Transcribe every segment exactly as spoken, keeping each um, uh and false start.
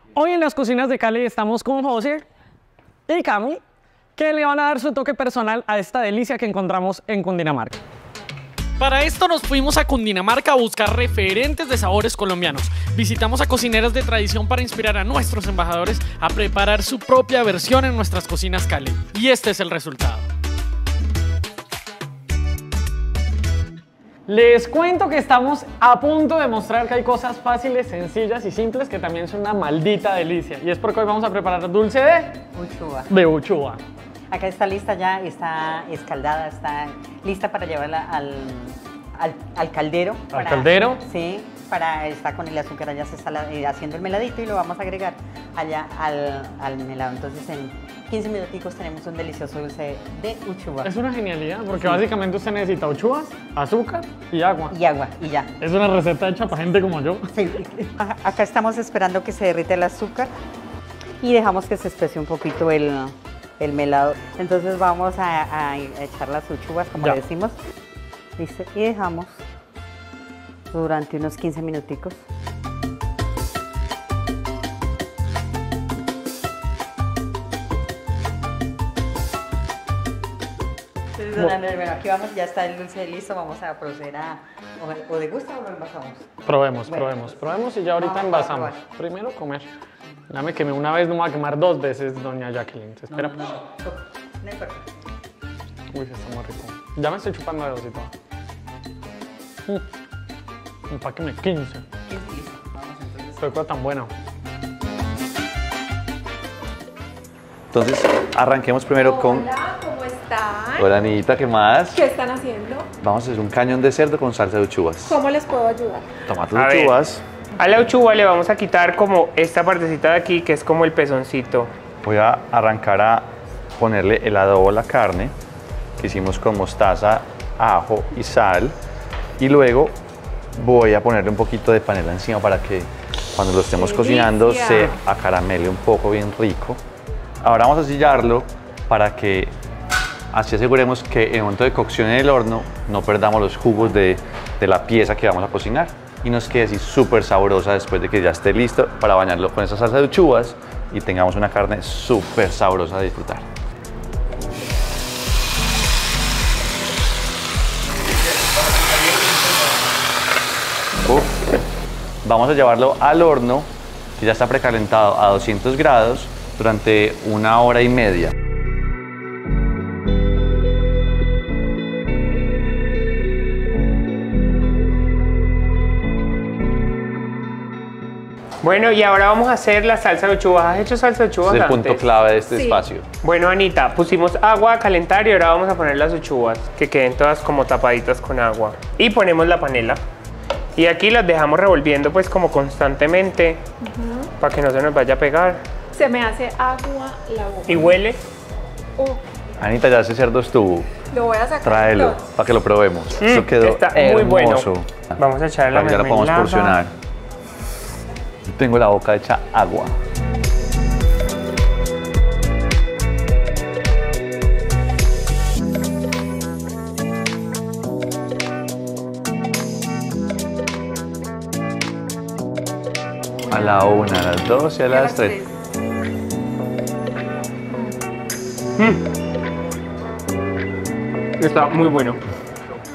Hoy en las cocinas de Cali estamos con José y Cami, que le van a dar su toque personal a esta delicia que encontramos en Cundinamarca. Para esto nos fuimos a Cundinamarca a buscar referentes de sabores colombianos. Visitamos a cocineras de tradición para inspirar a nuestros embajadores a preparar su propia versión en nuestras cocinas Cali. Y este es el resultado. Les cuento que estamos a punto de mostrar que hay cosas fáciles, sencillas y simples que también son una maldita delicia. Y es porque hoy vamos a preparar dulce de Uchuva. De uchuva. Acá está lista ya, está escaldada, está lista para llevarla al, al, al caldero. ¿Al para, caldero? Sí, para, está con el azúcar, allá se está la, eh, haciendo el meladito y lo vamos a agregar allá al, al melado. Entonces en quince minuticos tenemos un delicioso dulce de uchuva. Es una genialidad porque Sí. básicamente usted necesita uchuvas, azúcar y agua. Y agua, y ya. Es una receta hecha para gente como yo. Sí. Acá estamos esperando que se derrite el azúcar y dejamos que se especie un poquito el, el melado. Entonces vamos a, a echar las uchuvas, como Ya. le decimos. ¿Listo? Y dejamos durante unos quince minuticos. Entonces, don Andrés, bueno, aquí vamos, ya está el dulce listo, vamos a proceder a... ¿O, o degusta o lo envasamos? Probemos, Bueno, probemos, probemos y ya ahorita vamos a envasamos. probar. Primero comer. Ya me quemé una vez, no me voy a quemar dos veces, doña Jacqueline. ¿Se espera? No, no, no, no importa. Uy, sí está muy rico. Ya me estoy chupando dedos y todo. Mm. Empáqueme quince. Listo, vamos entonces. Qué cosa tan buena. Entonces, arranquemos primero con... Hola, ¿cómo están? Hola, Anita, ¿qué más? ¿Qué están haciendo? Vamos a hacer un cañón de cerdo con salsa de uchuvas. ¿Cómo les puedo ayudar? Toma tus A ver. uchuvas. A la uchuva le vamos a quitar como esta partecita de aquí, que es como el pezoncito. Voy a arrancar a ponerle el adobo a la carne, que hicimos con mostaza, ajo y sal. Y luego voy a ponerle un poquito de panela encima para que cuando lo estemos cocinando se ¡Delicia! acaramele un poco bien rico. Ahora vamos a sellarlo para que así aseguremos que en el momento de cocción en el horno no perdamos los jugos de, de la pieza que vamos a cocinar y nos quede así súper sabrosa después de que ya esté listo para bañarlo con esa salsa de uchuvas y tengamos una carne súper sabrosa de disfrutar. Uf. Vamos a llevarlo al horno que ya está precalentado a doscientos grados durante una hora y media. Bueno, y ahora vamos a hacer la salsa de uchuvas. ¿Has hecho salsa de uchuvas Es el antes? punto clave de este Sí. espacio. Bueno, Anita, pusimos agua a calentar y ahora vamos a poner las uchuvas, que queden todas como tapaditas con agua. Y ponemos la panela. Y aquí las dejamos revolviendo pues como constantemente, para que no se nos vaya a pegar. Se me hace agua la boca. Y huele. Uh, Anita, ya ese cerdo estuvo. lo voy a sacar. Tráelo entonces. para que lo probemos. Mm, Eso quedó está muy hermoso. bueno. Vamos a echarle la Para que ya la podamos mermelada. porcionar. Tengo la boca hecha agua. A la una, a las dos y a Y a las tres. Está muy bueno.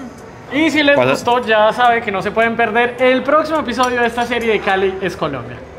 Y si les ¿Cuál es? gustó, ya sabe que no se pueden perder el próximo episodio de esta serie de Cali es Colombia.